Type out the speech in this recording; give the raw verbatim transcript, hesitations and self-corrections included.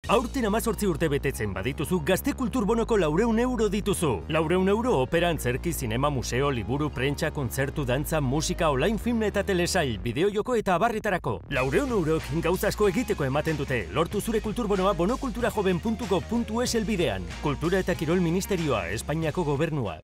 Aurten amazortzi urte betetzen badituzu, Gazte Kulturbonoko laureun euro dituzu. Laureun euro opera, antzerki, zinema, museo, liburu, prentsa, kontzertu, dantza, musika, online film eta telesail, bideojoko eta abarretarako. Laureun eurok gauza asko egiteko ematen dute. Lortu zure kulturbonoa bonokulturajoven puntu gov puntu es elbidean. Kultura eta Kirol Ministerioa, Espainiako Gobernua.